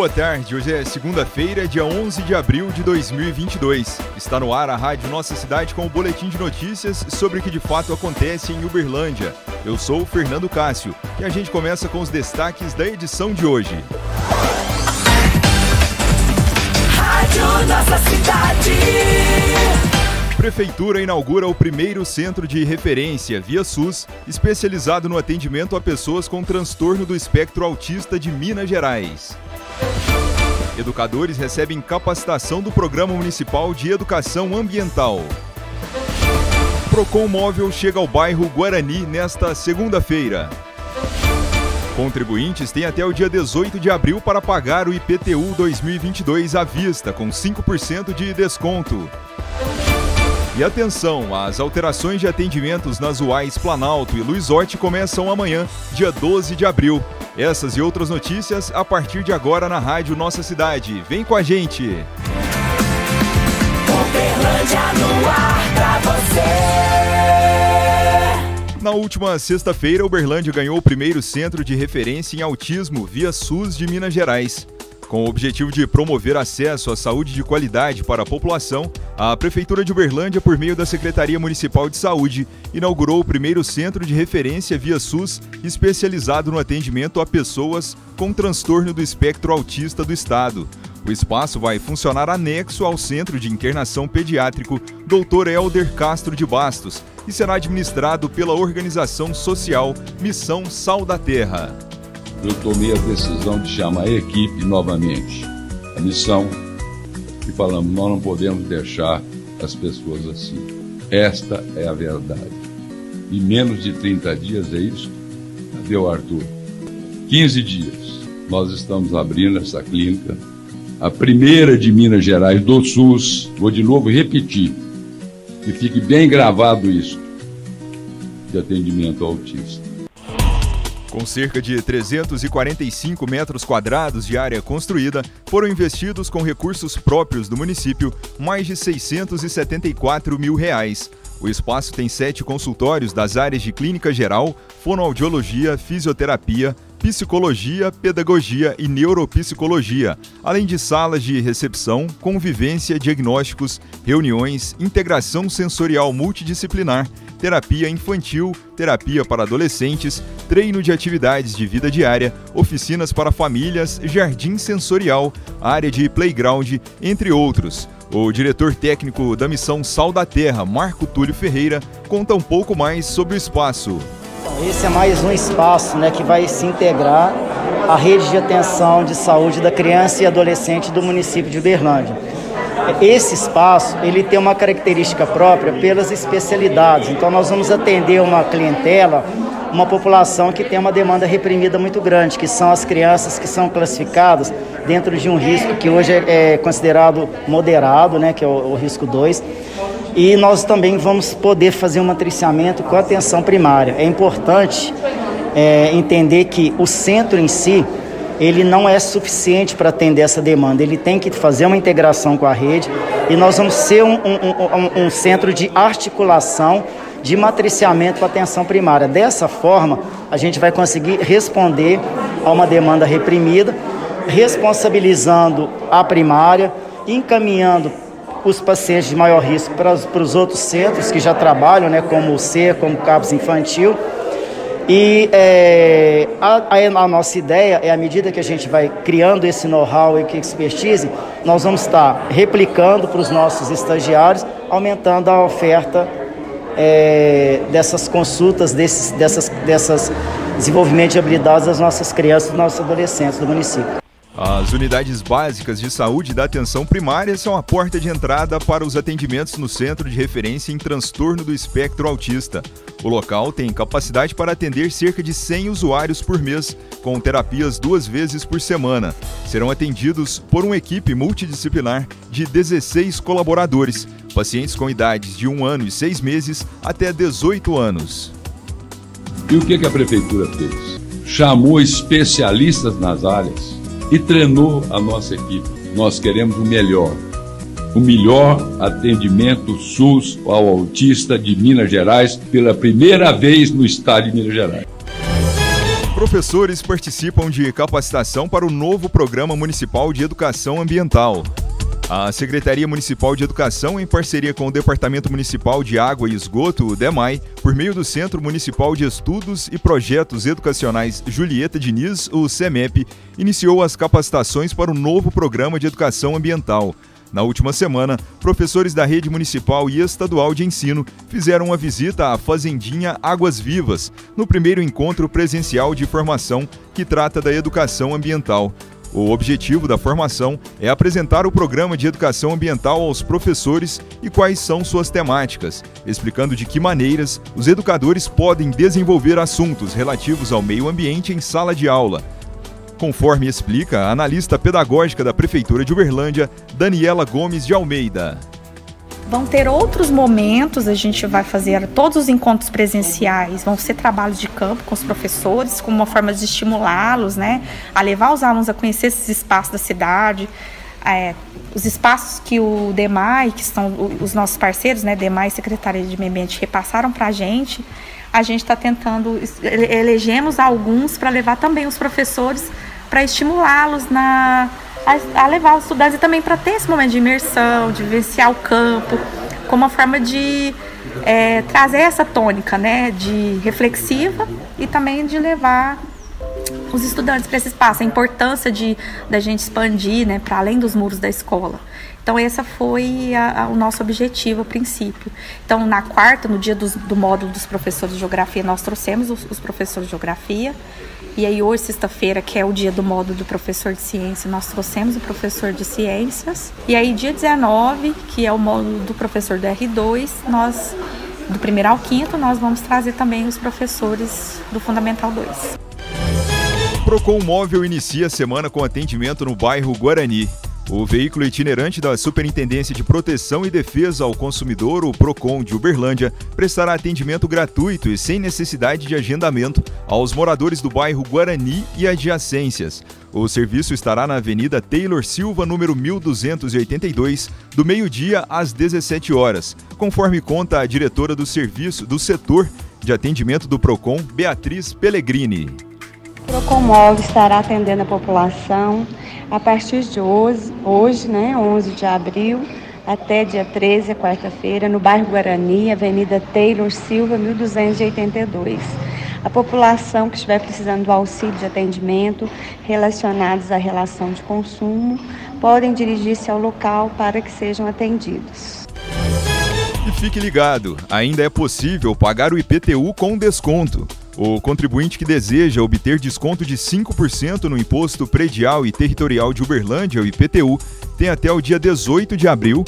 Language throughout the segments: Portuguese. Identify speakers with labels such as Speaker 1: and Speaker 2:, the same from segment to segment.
Speaker 1: boa tarde. Hoje é segunda-feira, dia 11 de abril de 2022. Está no ar a Rádio Nossa Cidade com o boletim de notícias sobre o que de fato acontece em Uberlândia. Eu sou o Fernando Cássio e a gente começa com os destaques da edição de hoje.
Speaker 2: Rádio Nossa Cidade.
Speaker 1: Prefeitura inaugura o primeiro centro de referência via SUS, especializado no atendimento a pessoas com transtorno do espectro autista de Minas Gerais. Educadores recebem capacitação do Programa Municipal de Educação Ambiental. Procon Móvel chega ao bairro Guarani nesta segunda-feira. Contribuintes têm até o dia 18 de abril para pagar o IPTU 2022 à vista, com 5% de desconto. E atenção, as alterações de atendimentos nas UAIs Planalto e Luiz Orte começam amanhã, dia 12 de abril. Essas e outras notícias a partir de agora na Rádio Nossa Cidade. Vem com a gente!
Speaker 2: Uberlândia no ar pra você.
Speaker 1: Na última sexta-feira, Uberlândia ganhou o primeiro centro de referência em autismo via SUS de Minas Gerais. Com o objetivo de promover acesso à saúde de qualidade para a população, a Prefeitura de Uberlândia, por meio da Secretaria Municipal de Saúde, inaugurou o primeiro centro de referência via SUS especializado no atendimento a pessoas com transtorno do espectro autista do estado. O espaço vai funcionar anexo ao Centro de Internação Pediátrico Dr. Helder Castro de Bastos e será administrado pela organização social Missão Sal da Terra.
Speaker 3: Eu tomei a decisão de chamar a equipe novamente, a missão, e falamos, nós não podemos deixar as pessoas assim. Esta é a verdade. Em menos de 30 dias, é isso? Cadê o Arthur? 15 dias, nós estamos abrindo essa clínica, a primeira de Minas Gerais do SUS, vou de novo repetir, que fique bem gravado isso, de atendimento ao autista.
Speaker 1: Com cerca de 345 metros quadrados de área construída, foram investidos com recursos próprios do município mais de R$674 mil. O espaço tem 7 consultórios das áreas de clínica geral, fonoaudiologia, fisioterapia, psicologia, pedagogia e neuropsicologia, além de salas de recepção, convivência, diagnósticos, reuniões, integração sensorial multidisciplinar, terapia infantil, terapia para adolescentes, treino de atividades de vida diária, oficinas para famílias, jardim sensorial, área de playground, entre outros. O diretor técnico da Missão Sal da Terra, Marco Túlio Ferreira, conta um pouco mais sobre o espaço.
Speaker 4: Esse é mais um espaço, que vai se integrar à rede de atenção de saúde da criança e adolescente do município de Uberlândia. Esse espaço, ele tem uma característica própria pelas especialidades. Então nós vamos atender uma clientela, uma população que tem uma demanda reprimida muito grande, que são as crianças que são classificadas dentro de um risco que hoje é considerado moderado, que é o risco 2. E nós também vamos poder fazer um matriciamento com atenção primária. É importante entender que o centro em si, ele não é suficiente para atender essa demanda, ele tem que fazer uma integração com a rede e nós vamos ser um centro de articulação, de matriciamento com atenção primária. Dessa forma, a gente vai conseguir responder a uma demanda reprimida, responsabilizando a primária, encaminhando os pacientes de maior risco para os outros centros que já trabalham, como o C, como o CAPS Infantil. E a nossa ideia é, à medida que a gente vai criando esse know-how e expertise, nós vamos estar replicando para os nossos estagiários, aumentando a oferta dessas consultas, dessas desenvolvimento de habilidades das nossas crianças e dos nossos adolescentes do município.
Speaker 1: As unidades básicas de saúde da atenção primária são a porta de entrada para os atendimentos no Centro de Referência em Transtorno do Espectro Autista. O local tem capacidade para atender cerca de 100 usuários por mês, com terapias 2 vezes por semana. Serão atendidos por uma equipe multidisciplinar de 16 colaboradores, pacientes com idades de 1 ano e 6 meses até 18 anos.
Speaker 3: E o que a Prefeitura fez? Chamou especialistas nas áreas e treinou a nossa equipe. Nós queremos o melhor atendimento SUS ao autista de Minas Gerais, pela primeira vez no estado de Minas Gerais.
Speaker 1: Professores participam de capacitação para o novo Programa Municipal de Educação Ambiental. A Secretaria Municipal de Educação, em parceria com o Departamento Municipal de Água e Esgoto, o DEMAI, por meio do Centro Municipal de Estudos e Projetos Educacionais Julieta Diniz, o CEMEP, iniciou as capacitações para o novo Programa de Educação Ambiental. Na última semana, professores da rede municipal e estadual de ensino fizeram uma visita à Fazendinha Águas Vivas, no primeiro encontro presencial de formação que trata da educação ambiental. O objetivo da formação é apresentar o programa de educação ambiental aos professores e quais são suas temáticas, explicando de que maneiras os educadores podem desenvolver assuntos relativos ao meio ambiente em sala de aula. Conforme explica a analista pedagógica da Prefeitura de Uberlândia, Daniela Gomes de Almeida.
Speaker 5: Vão ter outros momentos, a gente vai fazer todos os encontros presenciais, vão ser trabalhos de campo com os professores, como uma forma de estimulá-los, né, a levar os alunos a conhecer esses espaços da cidade, os espaços que o DEMAI, que são os nossos parceiros, né, DEMAI e Secretaria de Meio Ambiente, repassaram para a gente está tentando, elegemos alguns para levar também os professores, para estimulá-los a levar os estudantes e também para ter esse momento de imersão, de vivenciar o campo, como uma forma de trazer essa tônica, né, de reflexiva e também de levar os estudantes para esse espaço, a importância da gente expandir, né, para além dos muros da escola. Então, esse foi o nosso objetivo a princípio. Então, na quarta, no dia do módulo dos professores de geografia, nós trouxemos os professores de geografia. E aí, hoje, sexta-feira, que é o dia do módulo do professor de ciência, nós trouxemos o professor de ciências. E aí, dia 19, que é o módulo do professor do R2, do primeiro ao quinto, nós vamos trazer também os professores do Fundamental 2.
Speaker 1: O Procon Móvel inicia a semana com atendimento no bairro Guarani. O veículo itinerante da Superintendência de Proteção e Defesa ao Consumidor, o Procon de Uberlândia, prestará atendimento gratuito e sem necessidade de agendamento aos moradores do bairro Guarani e adjacências. O serviço estará na Avenida Taylor Silva, número 1282, do meio-dia às 17 horas, conforme conta a diretora do setor de atendimento do Procon, Beatriz Pellegrini.
Speaker 6: O Procon Móvel estará atendendo a população a partir de hoje, né, 11 de abril, até dia 13, quarta-feira, no bairro Guarani, Avenida Taylor Silva, 1282. A população que estiver precisando do auxílio de atendimento relacionados à relação de consumo, podem dirigir-se ao local para que sejam atendidos.
Speaker 1: E fique ligado, ainda é possível pagar o IPTU com desconto. O contribuinte que deseja obter desconto de 5% no Imposto Predial e Territorial de Uberlândia, o IPTU, tem até o dia 18 de abril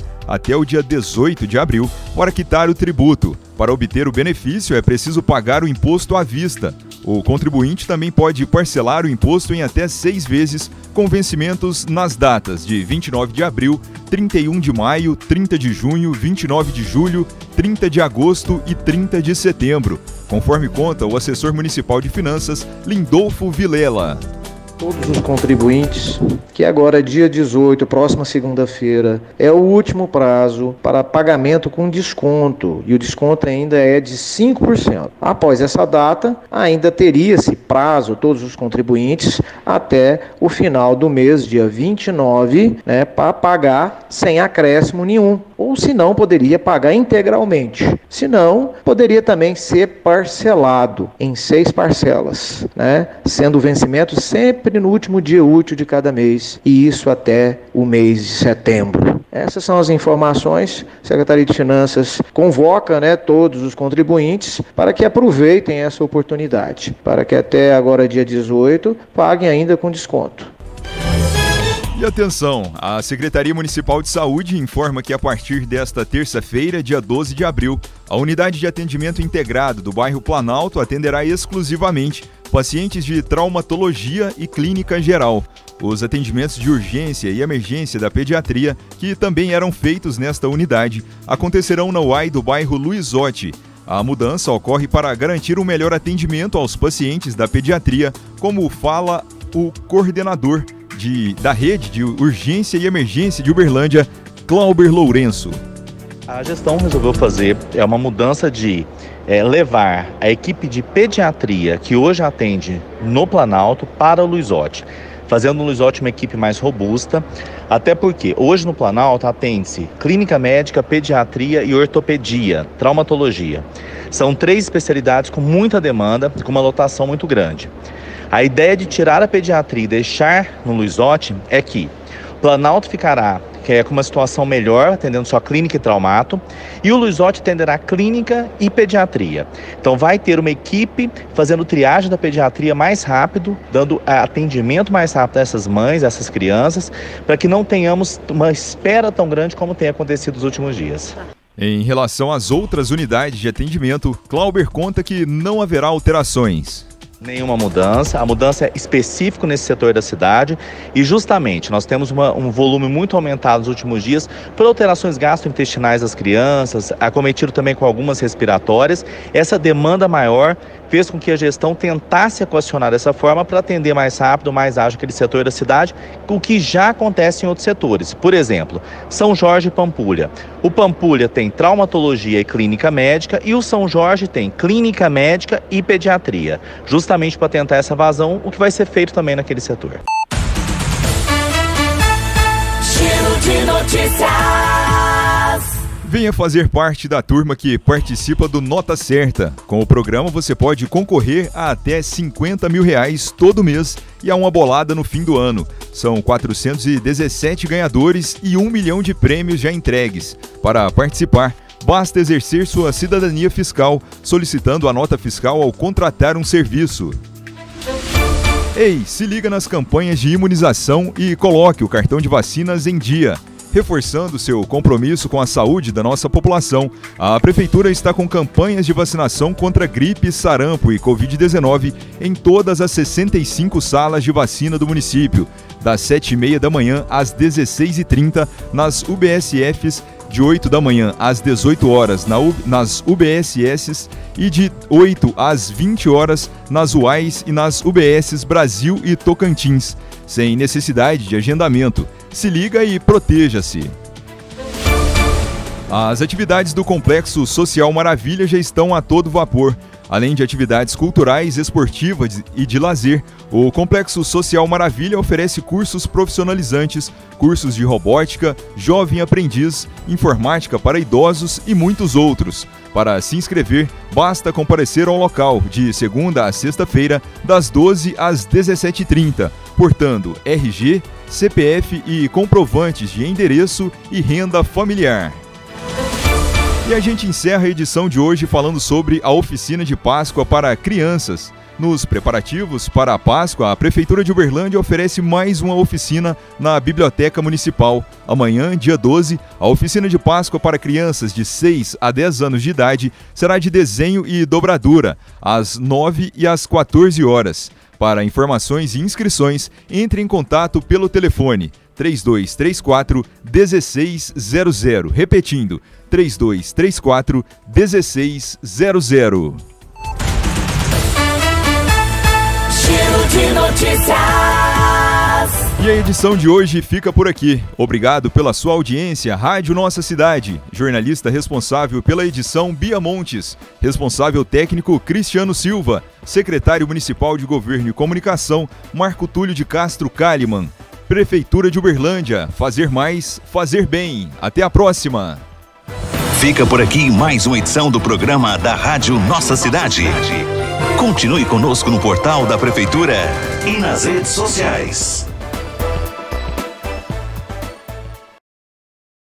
Speaker 1: para quitar o tributo. Para obter o benefício, é preciso pagar o imposto à vista. O contribuinte também pode parcelar o imposto em até 6 vezes, com vencimentos nas datas de 29 de abril, 31 de maio, 30 de junho, 29 de julho, 30 de agosto e 30 de setembro, conforme conta o assessor municipal de finanças, Lindolfo Vilela.
Speaker 7: Todos os contribuintes, que agora, dia 18, próxima segunda-feira, é o último prazo para pagamento com desconto, e o desconto ainda é de 5%. Após essa data, ainda teria-se prazo, todos os contribuintes, até o final do mês, dia 29, né, para pagar sem acréscimo nenhum. Ou, se não, poderia pagar integralmente. Se não, poderia também ser parcelado em 6 parcelas, né, sendo o vencimento sempre no último dia útil de cada mês, e isso até o mês de setembro. Essas são as informações. A Secretaria de Finanças convoca, né, todos os contribuintes para que aproveitem essa oportunidade, para que até agora, dia 18, paguem ainda com desconto.
Speaker 1: E atenção, a Secretaria Municipal de Saúde informa que a partir desta terça-feira, dia 12 de abril, a Unidade de Atendimento Integrado do bairro Planalto atenderá exclusivamente pacientes de traumatologia e clínica geral. Os atendimentos de urgência e emergência da pediatria, que também eram feitos nesta unidade, acontecerão na UAI do bairro Luizotti. A mudança ocorre para garantir um melhor atendimento aos pacientes da pediatria, como fala o coordenador da Rede de Urgência e Emergência de Uberlândia, Clauber Lourenço.
Speaker 8: A gestão resolveu fazer uma mudança de levar a equipe de pediatria que hoje atende no Planalto para o Luizotti, fazendo o Luizotti uma equipe mais robusta, até porque hoje no Planalto atende-se clínica médica, pediatria e ortopedia, traumatologia. São 3 especialidades com muita demanda, com uma lotação muito grande. A ideia de tirar a pediatria e deixar no Luizotti é que o Planalto ficará com uma situação melhor, atendendo só clínica e traumato, e o Luizotti atenderá clínica e pediatria. Então vai ter uma equipe fazendo triagem da pediatria mais rápido, dando atendimento mais rápido a essas mães, a essas crianças, para que não tenhamos uma espera tão grande como tem acontecido nos últimos dias.
Speaker 1: Em relação às outras unidades de atendimento, Clauber conta que não haverá alterações.
Speaker 8: Nenhuma mudança, a mudança é específica nesse setor da cidade e justamente nós temos um volume muito aumentado nos últimos dias por alterações gastrointestinais das crianças, acometido também com algumas respiratórias. Essa demanda maior fez com que a gestão tentasse equacionar dessa forma para atender mais rápido, mais ágil aquele setor da cidade, o que já acontece em outros setores. Por exemplo, São Jorge e Pampulha. O Pampulha tem traumatologia e clínica médica e o São Jorge tem clínica médica e pediatria, justamente para tentar essa vazão, o que vai ser feito também naquele setor.
Speaker 2: Giro de notícias.
Speaker 1: Venha fazer parte da turma que participa do Nota Certa. Com o programa você pode concorrer a até R$50 mil todo mês e a uma bolada no fim do ano. São 417 ganhadores e 1 milhão de prêmios já entregues. Para participar, basta exercer sua cidadania fiscal, solicitando a nota fiscal ao contratar um serviço. Ei, se liga nas campanhas de imunização e coloque o cartão de vacinas em dia. Reforçando seu compromisso com a saúde da nossa população, a Prefeitura está com campanhas de vacinação contra gripe, sarampo e Covid-19 em todas as 65 salas de vacina do município, das 7h30 da manhã às 16h30 nas UBSFs, de 8 da manhã às 18 horas nas UBSS e de 8 às 20 horas nas UAIs e nas UBSs Brasil e Tocantins, sem necessidade de agendamento. Se liga e proteja-se. As atividades do Complexo Social Maravilha já estão a todo vapor. Além de atividades culturais, esportivas e de lazer, o Complexo Social Maravilha oferece cursos profissionalizantes, cursos de robótica, jovem aprendiz, informática para idosos e muitos outros. Para se inscrever, basta comparecer ao local de segunda a sexta-feira, das 12 às 17h30, portando RG, CPF e comprovantes de endereço e renda familiar. E a gente encerra a edição de hoje falando sobre a oficina de Páscoa para crianças. Nos preparativos para a Páscoa, a Prefeitura de Uberlândia oferece mais uma oficina na Biblioteca Municipal. Amanhã, dia 12, a oficina de Páscoa para crianças de 6 a 10 anos de idade será de desenho e dobradura, às 9 e às 14 horas. Para informações e inscrições, entre em contato pelo telefone 3234-1600. Repetindo, 3234-1600.
Speaker 2: Giro de notícias.
Speaker 1: E a edição de hoje fica por aqui. Obrigado pela sua audiência. Rádio Nossa Cidade. Jornalista responsável pela edição, Bia Montes. Responsável técnico, Cristiano Silva. Secretário Municipal de Governo e Comunicação, Marco Túlio de Castro Kalimann. Prefeitura de Uberlândia. Fazer mais, fazer bem. Até a próxima.
Speaker 9: Fica por aqui mais uma edição do programa da Rádio Nossa Cidade. Continue conosco no portal da Prefeitura e nas redes sociais.